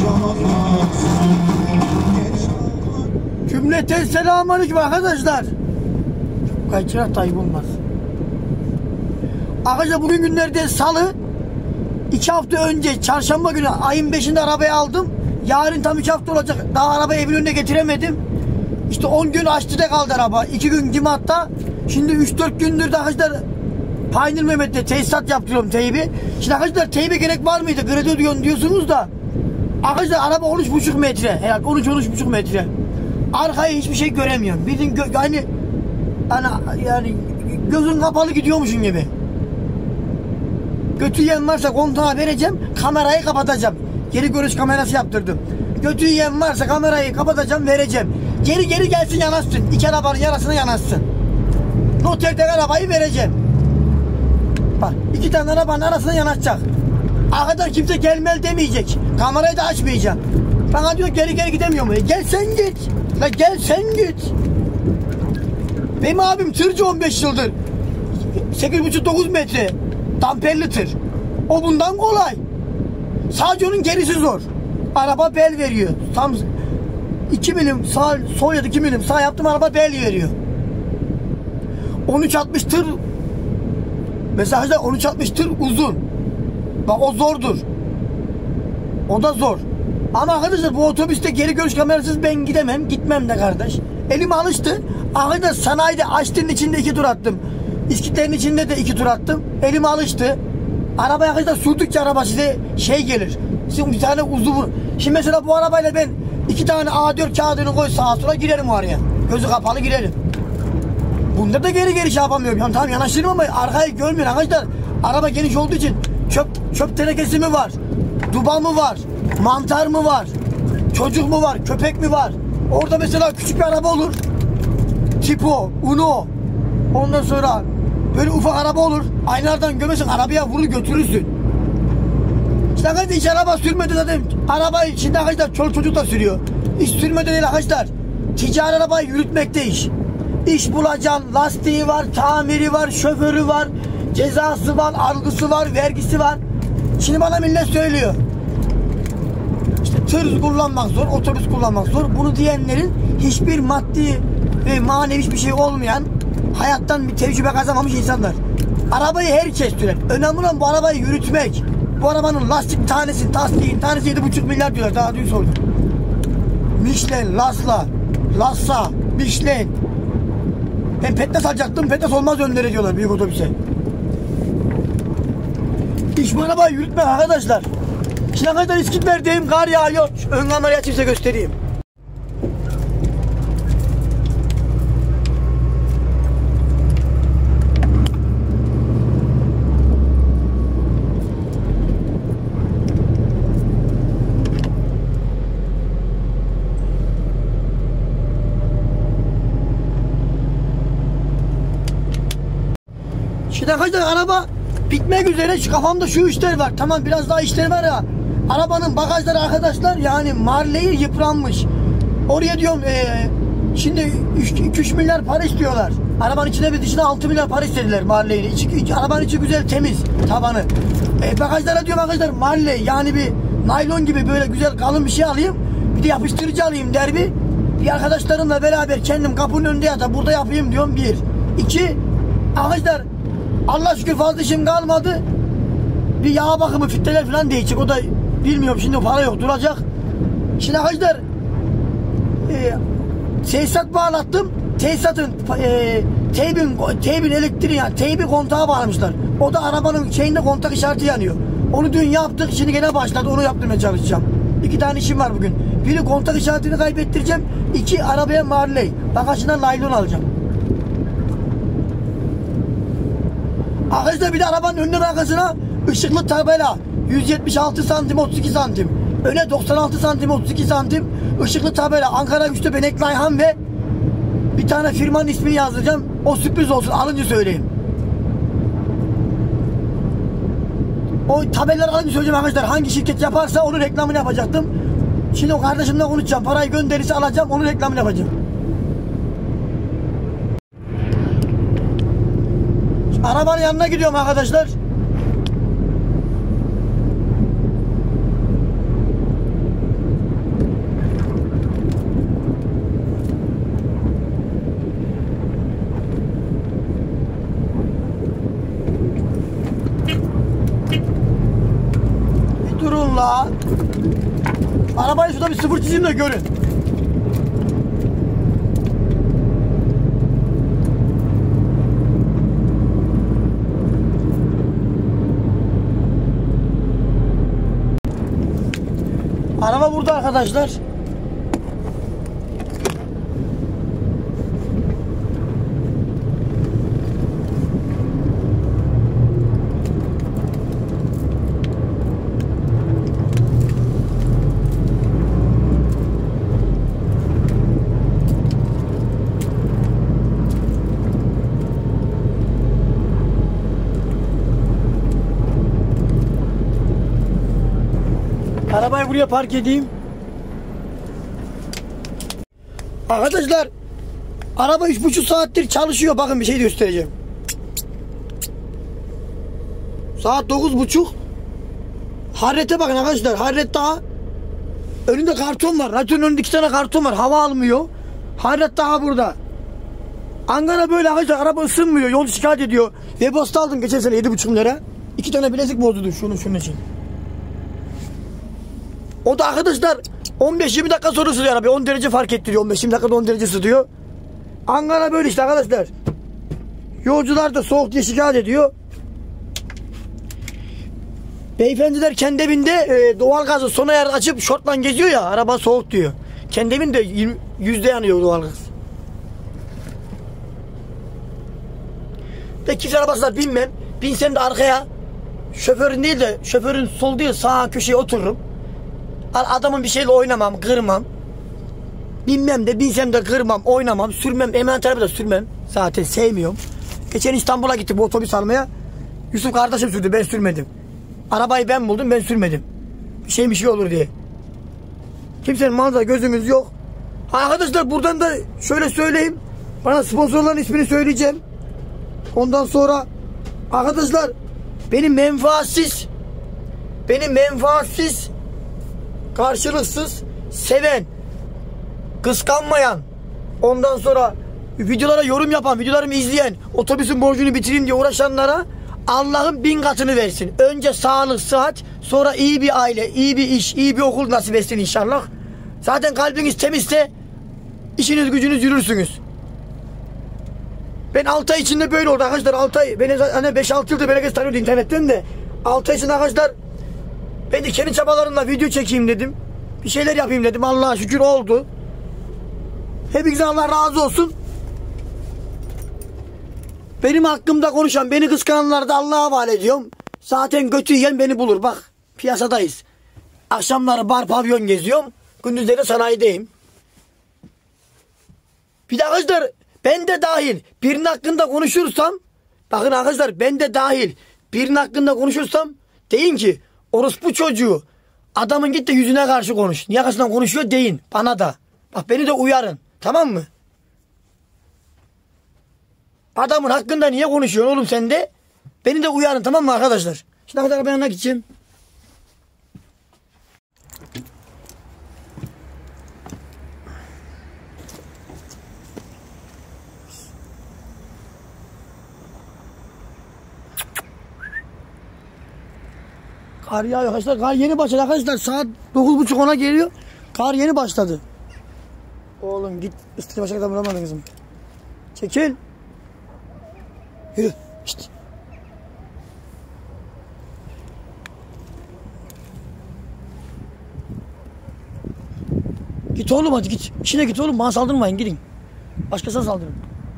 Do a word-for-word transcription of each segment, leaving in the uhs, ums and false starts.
Cümleten selamünaleyküm arkadaşlar. Kaçırak Tayyip olmaz. Arkadaşlar bugün günlerden salı. iki hafta önce çarşamba günü ayın beşinde arabayı aldım. Yarın tam üç hafta olacak. Daha arabayı evin önüne getiremedim. İşte on gün açtıda kaldı araba. iki gün Cimat'ta. Şimdi üç dört gündür de arkadaşlar Pioneer Mehmet'te tesisat yaptırıyorum teybi. Şimdi arkadaşlar teybe gerek var mıydı? Kredi ödüyorsun diyorsunuz da. Arkadaşlar araba on üç buçuk metre. Herhalde on üç on üç buçuk metre. Arkaya hiçbir şey göremiyorum. Bildiğin yani, yani yani gözün kapalı gidiyormuşsun gibi. Götü yiyen varsa kontağı vereceğim, kamerayı kapatacağım. Geri görüş kamerası yaptırdım. Götü yiyen varsa kamerayı kapatacağım, vereceğim. Geri geri gelsin yanaşsın. İki arabanın yarasına yanaşsın. Noterdeki arabayı vereceğim. Bak iki tane arabanın arasına yanaşacak. Arkadan kimse gelmel demeyecek. Kamerayı da açmayacağım. Bana diyor geri geri gidemiyor mu? E gel sen git. La gel sen git. Benim abim tırcı on beş yıldır. sekiz buçuk dokuz metre. Damperli tır. O bundan kolay. Sadece onun gerisi zor. Araba bel veriyor. Tam iki milim sağ, sol ya da iki milim sağ yaptım, araba bel veriyor. on üç altmış tır. Mesela on üç altmış tır uzun. Bak o zordur. O da zor. Ama arkadaşlar bu otobüste geri görüş kamerasız ben gidemem. Gitmem de kardeş. Elim alıştı. Arkadaşlar sanayide Açtı'nın içinde iki tur attım. İskitlerin içinde de iki tur attım. Elim alıştı. Arabaya arkadaşlar sürdükçe araba size şey gelir. Sizin bir tane uzuvu. Şimdi mesela bu arabayla ben iki tane A dört kağıdını koy sağa sola girerim oraya. Gözü kapalı girerim. Bunda da geri geri şey yapamıyorum. Yani tamam yanaşırım ama arkayı görmüyorum arkadaşlar. Araba geniş olduğu için çöp çöp tenekesi mi var? Duba mı var? Mantar mı var? Çocuk mu var? Köpek mi var? Orada mesela küçük bir araba olur. Tipo, Uno. Ondan sonra böyle ufak araba olur. Aynalardan gömersin, arabaya vurur götürürsün. İşte arkadaşlar hiç araba sürmedi zaten. Arabayı şimdi arkadaşlar çoluk çocuk da sürüyor. Hiç sürmedi değil arkadaşlar. Ticari arabayı yürütmekte iş. İş bulacaksın, lastiği var, tamiri var, şoförü var, cezası var, algısı var, vergisi var. Şimdi bana millet söylüyor. İşte tır kullanmak zor, otobüs kullanmak zor. Bunu diyenlerin hiçbir maddi ve manevi hiçbir şey olmayan, hayattan bir tecrübe kazanmamış insanlar. Arabayı herkes sürer. Önemli olan bu arabayı yürütmek. Bu arabanın lastik tanesi, tasdiğin tanesi yedi buçuk milyar diyorlar. Daha dün sordum. Michelin, Lasla, Lassa, Michelin. Ben Petlas alacaktım. Petlas olmaz önlere diyorlar büyük otobüse. İş bu arabayı yürütmek arkadaşlar. Şimdi arkadaşlar İskitler'deyim. Kar yağıyor. Ön kamerayı açayım size göstereyim. Şimdi arkadaşlar araba bitmek üzere. Şu kafamda şu işler var. Tamam biraz daha işler var ya. Arabanın bagajları arkadaşlar yani Marley yıpranmış. Oraya diyorum ee, şimdi iki üç milyar para istiyorlar. Arabanın içine bir dışına altı milyar para istediler Marley'le. İçi, içi, arabanın içi güzel temiz tabanı. E, bagajlara diyorum arkadaşlar Marley yani bir naylon gibi böyle güzel kalın bir şey alayım. Bir de yapıştırıcı alayım derbi. Bir arkadaşlarımla beraber kendim kapının önünde ya da burada yapayım diyorum bir. İki arkadaşlar Allah şükür fazla işim kalmadı. Bir yağ bakımı filtreler falan değişecek. O da bilmiyorum şimdi para yok duracak. Şimdi arkadaşlar e, tesisat bağlattım. Tesisatın e, teybin, teybin elektriği yani teybi kontağa bağlamışlar. O da arabanın şeyinde kontak işareti yanıyor. Onu dün yaptık. Şimdi gene başladı. Onu yaptırmaya çalışacağım. İki tane işim var bugün. Biri kontak işaretini kaybettireceğim. İki arabaya Marley. Bagajından naylon alacağım. Arkadaşlar bir de arabanın önüne arkasına ışıklı tabela yüz yetmiş altı santim otuz iki santim, öne doksan altı santim otuz iki santim ışıklı tabela Ankara Güçlü Benekli Ayhan ve bir tane firmanın ismini yazdıracağım. O sürpriz olsun, alınca söyleyeyim. O tabelaları alınca söyleyeceğim arkadaşlar. Hangi şirket yaparsa onun reklamını yapacaktım. Şimdi o kardeşimle konuşacağım. Parayı gönderirse alacağım, onun reklamını yapacağım. Arabanın yanına gidiyorum arkadaşlar. Arabayı şurada bir sıfır çizeyim de görün. Araba burada arkadaşlar. Arabayı buraya park edeyim. Arkadaşlar araba üç buçuk saattir çalışıyor. Bakın bir şey göstereceğim. Saat dokuz buçuk. Hararete bakın arkadaşlar. Hararet daha. Önünde karton var. Radyonun önünde iki tane karton var. Hava almıyor. Hararet daha burada. Ankara böyle arkadaşlar. Araba ısınmıyor. Yol şikayet ediyor. Webasto aldım geçen sene yedi buçuk lira. İki tane bilezik bozdurdum şunu şunun için. O da arkadaşlar on beş yirmi dakika sonra ısıtıyor araba. on derece fark ettiriyor. on beş yirmi dakikada on derece ısıtıyor. Ankara böyle işte arkadaşlar. Yolcular da soğuk diye şikayet ediyor. Beyefendiler kendi evinde e, doğalgazı sona yer açıp şortla geziyor ya. Araba soğuk diyor. Kendi evinde yüzde yanıyor doğalgaz. Ve kimse arabasına binmem. Binsem de arkaya şoförün değil de şoförün sol değil sağ köşeye otururum. Adamın bir şeyle oynamam, kırmam. Binmem de, binsem de kırmam, oynamam, sürmem, emanet araba da sürmem. Zaten sevmiyorum. Geçen İstanbul'a gittim bu otobüs almaya. Yusuf kardeşim sürdü, ben sürmedim. Arabayı ben buldum, ben sürmedim. Bir şey bir şey olur diye. Kimsenin manzara gözümüz yok. Arkadaşlar buradan da şöyle söyleyeyim. Bana sponsorların ismini söyleyeceğim. Ondan sonra arkadaşlar benim menfaatsiz benim menfaatsiz karşılıksız seven, kıskanmayan, ondan sonra videolara yorum yapan, videolarımı izleyen, otobüsün borcunu bitireyim diye uğraşanlara Allah'ın bin katını versin. Önce sağlık, sıhhat, sonra iyi bir aile, iyi bir iş, iyi bir okul nasip etsin inşallah. Zaten kalbiniz temizse işiniz gücünüz yürürsünüz. Ben altı ay içinde böyle oldu arkadaşlar. altı ay, beni hani beş altı yıldır böyle tanıyordu internetten de. altı ay içinde arkadaşlar ben de kendi çabalarımla video çekeyim dedim. Bir şeyler yapayım dedim. Allah'a şükür oldu. Hepinize Allah razı olsun. Benim hakkımda konuşan, beni kıskananları da Allah'a havale ediyorum. Zaten götü yiyen beni bulur. Bak piyasadayız. Akşamları bar pavyon geziyorum. Gündüzleri sanayideyim. Bir de arkadaşlar ben de dahil birinin hakkında konuşursam, bakın arkadaşlar ben de dahil birinin hakkında konuşursam deyin ki orospu çocuğu adamın git de yüzüne karşı konuş. Niye arkasından konuşuyor deyin bana da. Bak beni de uyarın. Tamam mı? Adamın hakkında niye konuşuyorsun oğlum sen de? Beni de uyarın tamam mı arkadaşlar? Şimdi arkadaşlar ben yanına gideceğim. Kar yağıyor arkadaşlar. Kar yeni başladı arkadaşlar. Saat dokuz buçuk ona geliyor. Kar yeni başladı. Oğlum git. Üstüne başka kadar vuramadın kızım. Çekil. Yürü. Şişt. Git oğlum hadi git. İşine git oğlum. Bana saldırmayın gidin. Başkasına saldırın.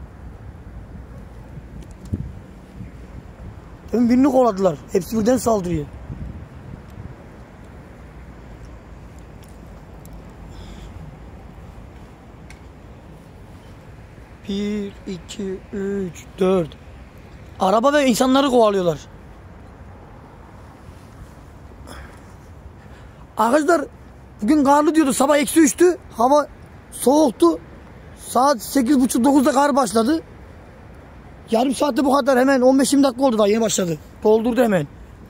Demin birini kovaladılar. Hepsi birden saldırıyor. Bir, iki, üç, dört. Araba ve insanları kovalıyorlar. Arkadaşlar bugün karlı diyordu. Sabah eksi üçtü. Hava soğuktu. Saat sekiz buçuk dokuzda kar başladı. Yarım saatte bu kadar hemen on beş yirmi dakika oldu daha yeni başladı. Doldurdu hemen.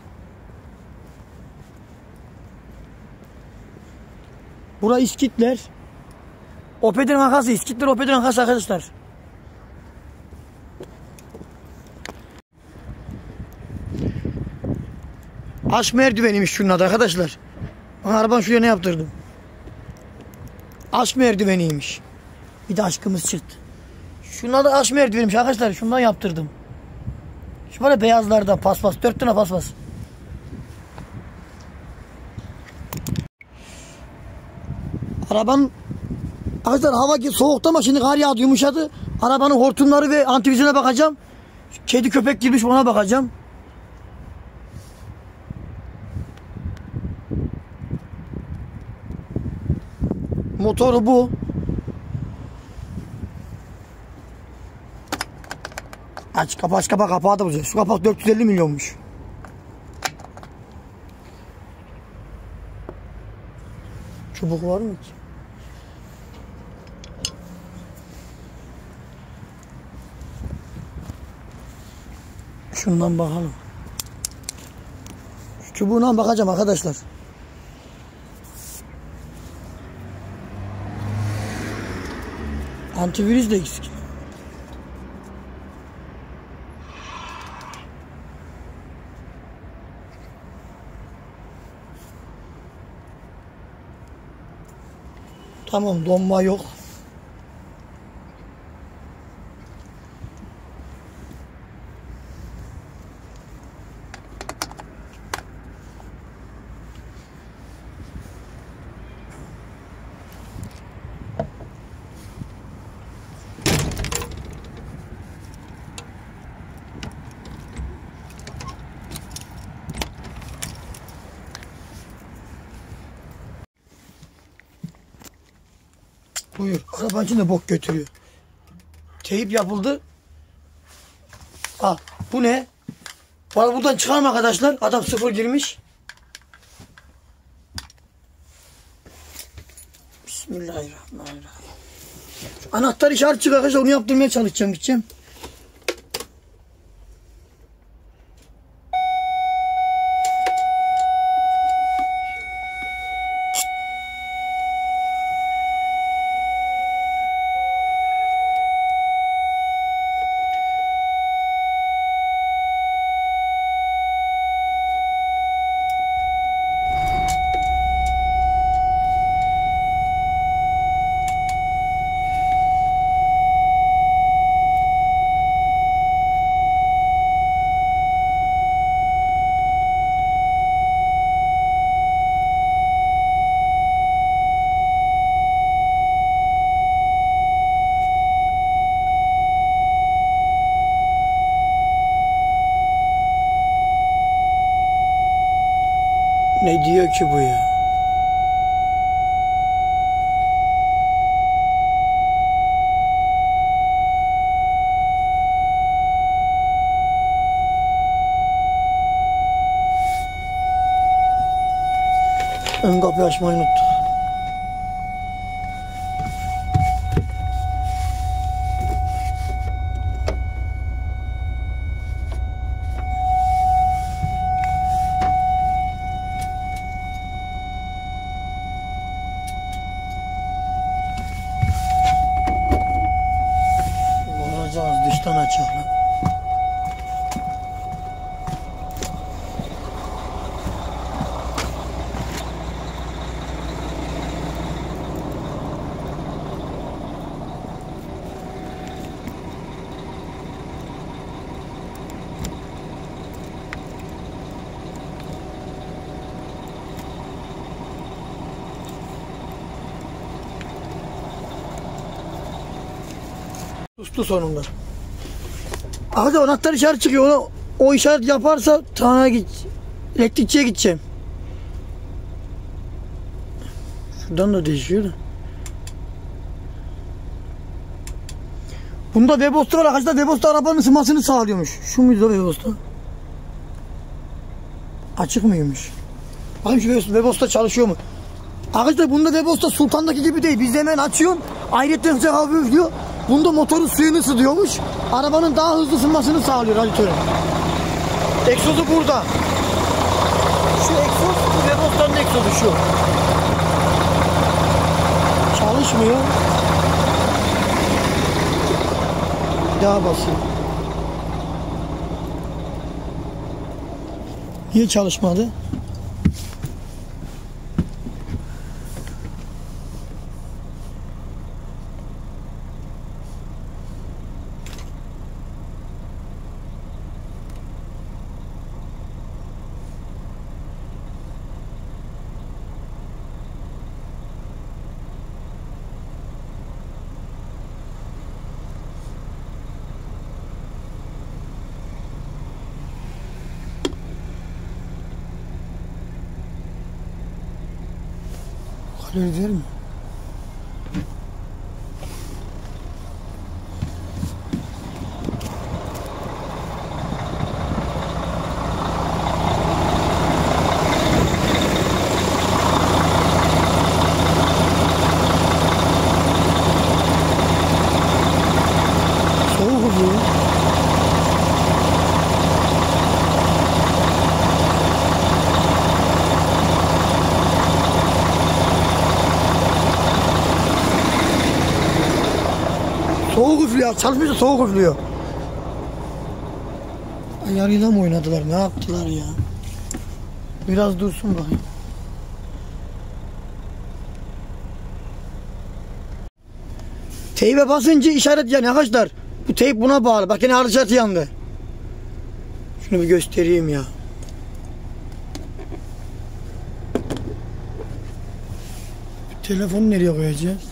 Bura İskitler. Opet'in arkası. İskitler Opet'in arkası arkadaşlar. Aşk merdiveniymiş şunun adı arkadaşlar. Ben arabanın şuraya ne yaptırdım? Aşk merdiveniymiş. Bir de aşkımız çıktı. Şunlar da aşk merdiveniymiş arkadaşlar. Şundan yaptırdım. Şu böyle beyazlardan paspas. Dört tane paspas. Arabanın arkadaşlar hava soğuktu ama şimdi kar yağdı, yumuşadı. Arabanın hortumları ve antivizyona bakacağım. Kedi köpek girmiş, ona bakacağım. Motoru bu. Aç kapağı, aç kapağı, kapağı da bulacağız. Şu kapak dört yüz elli milyonmuş. Çubuk var mı ki? Şundan bakalım. Şu çubuğuna bakacağım arkadaşlar. Antivirüs de eksik. Tamam, donma yok. Buyur. Arabanın içinde bok götürüyor. Teyip yapıldı. Ha, bu ne? Bana buradan çıkarma arkadaşlar. Adam sıfır girmiş. Bismillahirrahmanirrahim. Anahtar işareti çıkıyor arkadaşlar. Onu yaptırmaya çalışacağım. Gideceğim. Ne diyor ki bu ya? Ön kapıyı açmayı unuttuk. Vuracağız, dıştan açalım. Sustu sonunda. Hadi anahtar işaret çıkıyor. Ona, o işaret yaparsa Tanrı'ya git. Elektrikçiye gideceğim. Şuradan da değişiyor da. Bunda Webasto var arkadaşlar. Webasto arabanın ısınmasını sağlıyormuş. Şu muydu o Webasto? Açık mıymış? Bakayım şu Webasto çalışıyor mu? Arkadaşlar bunda Webasto Sultan'daki gibi değil. Biz hemen açıyorsun. Ayrıca sıcak hava üflüyor. Bunda motorun suyunu ısıtıyormuş. Arabanın daha hızlı ısınmasını sağlıyor radyatörün. Egzozu burada. Şu egzoz, bu Webasto'nun egzozu şu. Çalışmıyor. Bir daha basayım. Niye çalışmadı? Kalori değil mi? Soğuk oluyor. Soğuk üflüyor. Çalışmışsa soğuk üflüyor. Ayarıyla mı oynadılar? Ne yaptılar ya? Biraz dursun bakayım. Teybe basınca işaret yani arkadaşlar. Bu teyp buna bağlı. Bak yine halı yandı. Şunu bir göstereyim ya. Telefonu nereye koyacağız?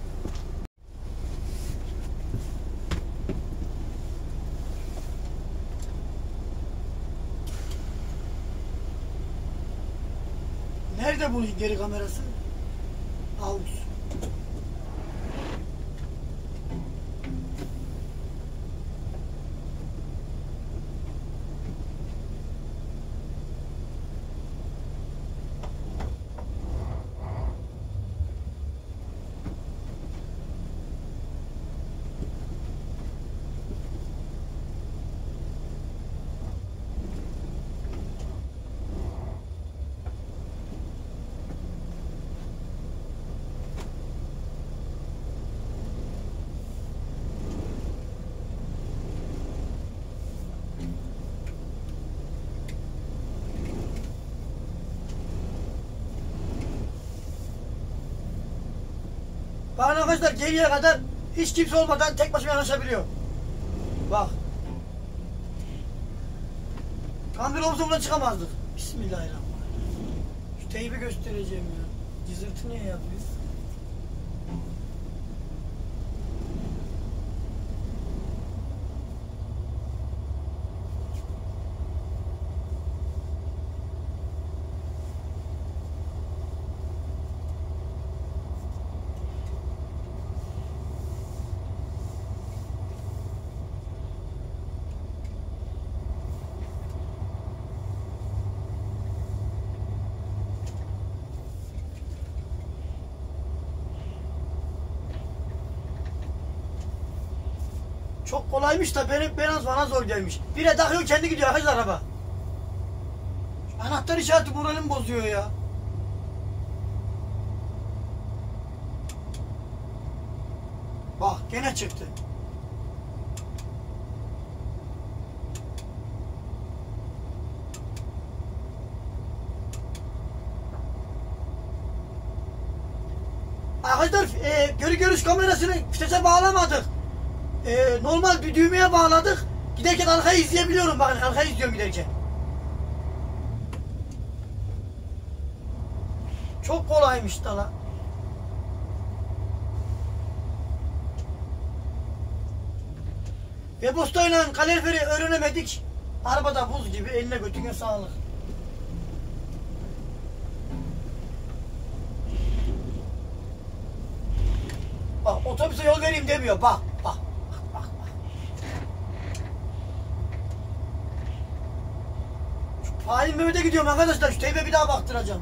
Nerede bunun geri kamerası? Aus. Bakın arkadaşlar geriye kadar hiç kimse olmadan tek başıma yanaşabiliyor. Bak. Kamber olsa buradan çıkamazdık. Bismillahirrahmanirrahim. Şu teybi göstereceğim ya. Cızırtı niye yapıyor? Çok kolaymış da benim biraz bana zor gelmiş. Bire takıyor kendi gidiyor arkadaşlar araba. Şu anahtar işareti moralimi bozuyor ya. Bak gene çıktı. Arkadaşlar e, görü görüş kamerasını fitese bağlamadık. Ee, normal bir düğmeye bağladık. Giderken arkayı izleyebiliyorum. Bakın arkayı izliyorum giderken. Çok kolaymış da lan. Webostayla kaloriferi öğrenemedik. Arabada buz gibi, eline götüne sağlık. Bak otobüse yol vereyim demiyor. Bak bak. Halim Mehmet'e gidiyorum arkadaşlar. Şu teybe bir daha baktıracağım.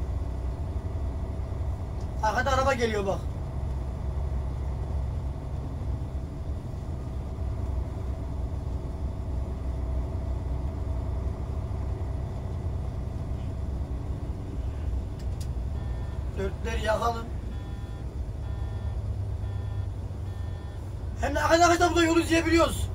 Arkada araba geliyor bak. Dörtleri yakalım. Hem de arkadaşlar burada yolu izleyebiliyoruz.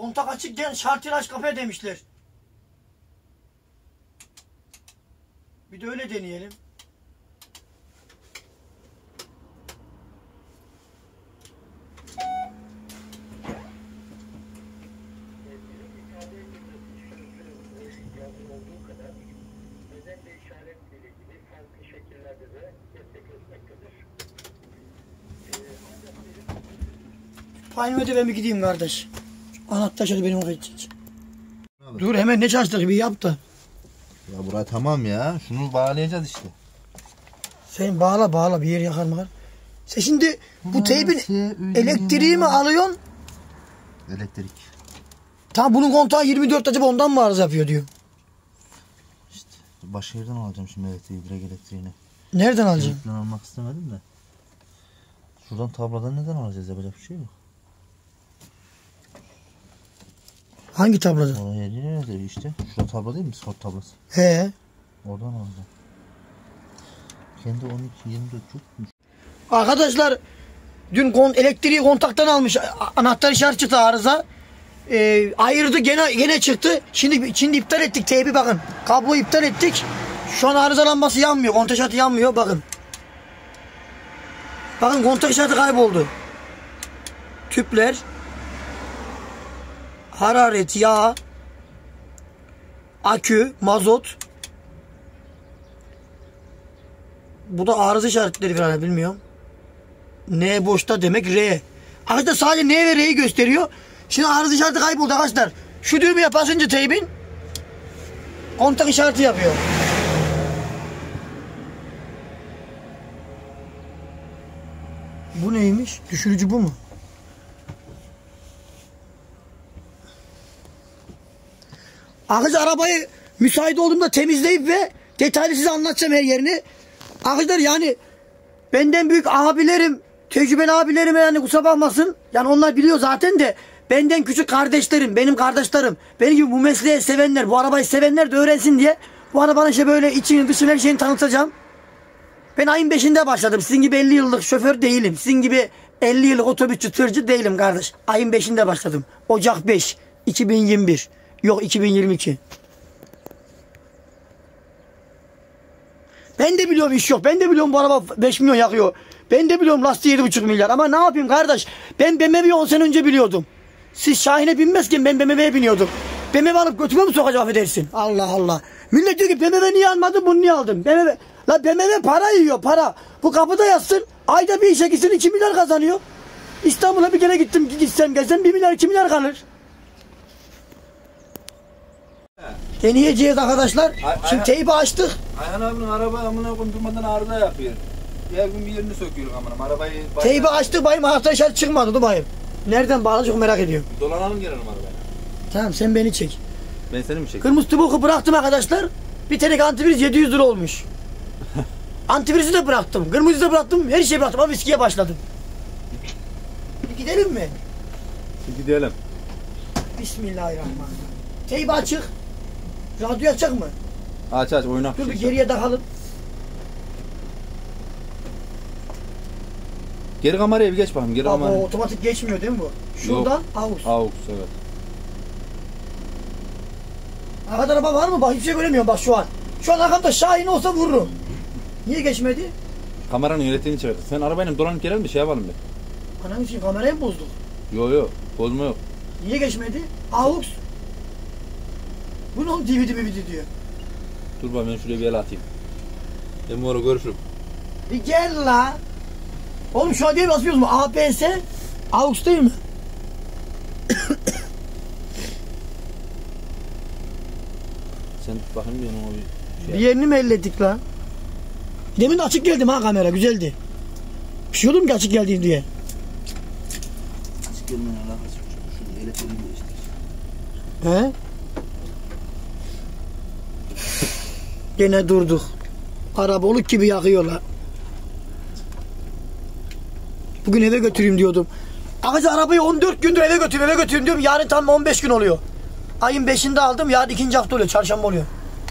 Kontak açıkken şartiraç kapıya demişler. Bir de öyle deneyelim. Aynı ben bir gideyim kardeş. Anahtar şöyle benim oraya gidecek. Dur hemen ne çalıştık bir yap da. Ya buraya tamam ya. Şunu bağlayacağız işte. Sen bağla bağla bir yer yakar mı? Sen şimdi bu teybin elektriği mi alıyorsun? Elektrik. Tamam bunun kontağı yirmi dört acaba ondan mı arıza yapıyor diyor. İşte başka yerden alacağım şimdi elektriği, direkt elektriğini. Nereden alacaksın? Elektriğini almak istemedim de. Şuradan tabladan neden alacağız, yapacak bir şey yok. Hangi tabloda? Oraya nerede işte? Şurada tablo değil mi? Spot tablosu. He. Oradan alacağım. Kendi on iki yirmi dört çokmuş. Arkadaşlar dün kon elektriği kontaktan almış. Anahtar işareti çıktı arıza. Ee, ayırdı gene gene çıktı. Şimdi şimdi iptal ettik teybi bakın. Kabloyu iptal ettik. Şu an arıza lambası yanmıyor. Kontak işareti yanmıyor bakın. Bakın kontak işareti kayboldu. Tüpler. Hararet, yağ. Akü, mazot. Bu da arıza işaretleri falan bilmiyorum. N boşta demek R. Arkadaşlar sadece N ve R'yi gösteriyor. Şimdi arıza işareti kayboldu arkadaşlar. Şu düğmeye basınca teybin kontak işareti yapıyor. Bu neymiş? Düşürücü bu mu? Arkadaşlar arabayı müsait olduğumda temizleyip ve detaylı size anlatacağım her yerini. Arkadaşlar yani benden büyük abilerim, tecrübeli abilerim yani kusura bakmasın. Yani onlar biliyor zaten de benden küçük kardeşlerim, benim kardeşlerim, benim gibi bu mesleği sevenler, bu arabayı sevenler de öğrensin diye bu arabanın işte böyle içini dışını her şeyini tanıtacağım. Ben ayın beşinde başladım. Sizin gibi elli yıllık şoför değilim. Sizin gibi elli yıllık otobüsçü, tırcı değilim kardeş. Ayın beşinde başladım. Ocak beş, iki bin yirmi bir. Yok iki bin yirmi iki. Ben de biliyorum iş yok. Ben de biliyorum bu araba beş milyon yakıyor. Ben de biliyorum lastiği yedi buçuk milyar. Ama ne yapayım kardeş? Ben B M W'yi on sene önce biliyordum. Siz Şahin'e binmezken ben B M W'ye biniyordum. B M W alıp götüme mi sokacağım affedersin? Allah Allah. Millet diyor ki B M W niye almadın, bunu niye aldın? B M W... La B M W para yiyor, para. Bu kapıda yatsın. Ayda bir işe gitsin iki milyar kazanıyor. İstanbul'a bir kere gittim, gitsem gelsem bir milyar iki milyar kalır. Deneyeceğiz arkadaşlar. Ay, Şimdi Ayhan, teybi açtık. Ayhan abinin araba amına koyayım durmadan arıza yapıyor. Her gün bir yerini söküyor amına. Arabayı teybi açtık bayım, anahtar işareti çıkmadı dur bayım. Nereden bağlı çok merak ediyorum. Dolanalım gelelim arabaya. Tamam sen beni çek. Ben seni mi çekeyim? Kırmızı tubuğu bıraktım arkadaşlar. Bir tane antivirüs yedi yüz lira olmuş. Antivirüsü de bıraktım. Kırmızıyı da bıraktım. Her şeyi bıraktım ama viskiye başladım. Bir gidelim mi? Bir gidelim. Bismillahirrahmanirrahim. Teybi açık. Radyo açacak mı? Aç aç oynak. Dur bir geriye takalım. Geri kameraya bir geç bakayım. Geri Abi, kameraya. otomatik geçmiyor değil mi bu? Şuradan AUX. AUX evet. Arkada araba var mı? Bak hiçbir şey göremiyorum bak şu an. Şu an arkamda Şahin olsa vururum. Niye geçmedi? Kameranın yönettiğini çevir. Sen arabayla dolanıp gelelim bir şey yapalım bir. Anam için kamerayı mı bozduk? Yo yo bozma yok. Niye geçmedi? AUX. Bu ne oğlum D V D mi D diyor. Dur bak ben şuraya bir el atayım. Ben bu ara görüşürüm. Bir gel la. Oğlum şu an diye basıyoruz mu? A P S AUX değil mi? Sen tut bakayım benim o bir şey. Bir yerini mi ellettik la? Demin de açık geldim ha kamera güzeldi. Bir şey oldu mu ki açık geldiğin diye? Açık gelmeyen alakası yok. Şurada elektriği değiştir. He? Gene durduk. Araba oluk gibi yakıyorlar. Bugün eve götüreyim diyordum. Arkadaşlar arabayı on dört gündür eve götüreyim eve götüreyim diyorum. Yarın tam on beş gün oluyor. Ayın beşinde aldım. Yarın ikinci hafta oluyor. Çarşamba oluyor.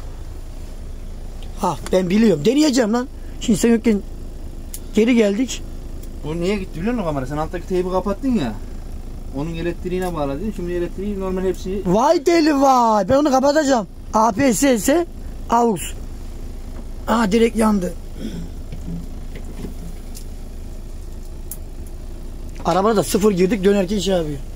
Ha ben biliyorum. Deneyeceğim lan. Şimdi sen yokken geri geldik. Bu niye gitti biliyor musun kamera? Sen alttaki teybi kapattın ya. Onun elektriğine bağladım. Şimdi elektriği normal hepsini Vay deli vay. Ben onu kapatacağım. A P S ise aux. Aa direkt yandı. Arabada da sıfır girdik dönerken şey yapıyor.